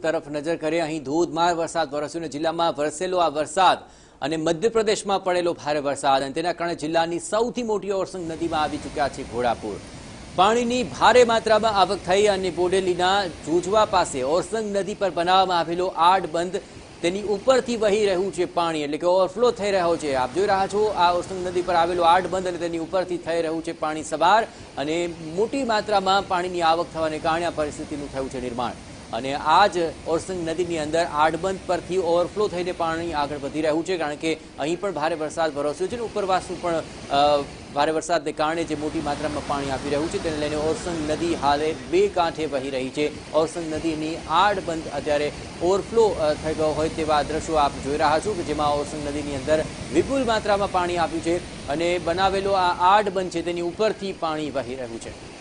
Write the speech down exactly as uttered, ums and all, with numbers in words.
તરફ નજર કરીએ। અહીં ધોધમાર વરસાદ વરસ્યો અને જિલ્લામાં વરસેલો આ વરસાદ અને મધ્યપ્રદેશમાં પડેલો ભારે વરસાદ અને તેના કારણે જિલ્લાની સૌથી મોટી ઓરસંગ નદીમાં આવી ચૂક્યા છે ઘોડાપુર। પાણીની ભારે માત્રામાં આવક થઈ અને બોડેલીના જોજવા પાસે ઓરસંગ નદી પર બનાવવામાં આવેલો આડ બંધ તેની ઉપરથી વહી રહ્યું છે પાણી, એટલે કે ઓવરફ્લો થઈ રહ્યો છે। આપ જોઈ રહ્યા છો આ ઓરસંગ નદી પર આવેલો આડ બંધ અને તેની ઉપરથી થઈ રહ્યું છે પાણી સવાર અને મોટી માત્રામાં પાણીની આવક થવાને કારણે આ પરિસ્થિતિનું થયું છે નિર્માણ। અને આ જ ઓરસંગ નદીની અંદર આડબંધ પરથી ઓવરફ્લો થઈને પાણી આગળ વધી રહ્યું છે, કારણ કે અહીં પણ ભારે વરસાદ વરસ્યો છે અને ઉપરવાસનું પણ ભારે વરસાદને કારણે જે મોટી માત્રામાં પાણી આવી રહ્યું છે તેને લઈને ઓરસંગ નદી હાલે બે કાંઠે વહી રહી છે। ઓરસંગ નદીની આડબંધ અત્યારે ઓવરફ્લો થઈ ગયો હોય તેવા દ્રશ્યો આપ જોઈ રહ્યા છો કે જેમાં ઓરસંગ નદીની અંદર વિપુલ માત્રામાં પાણી આવ્યું છે અને બનાવેલો આ આડબંધ છે તેની ઉપરથી પાણી વહી રહ્યું છે।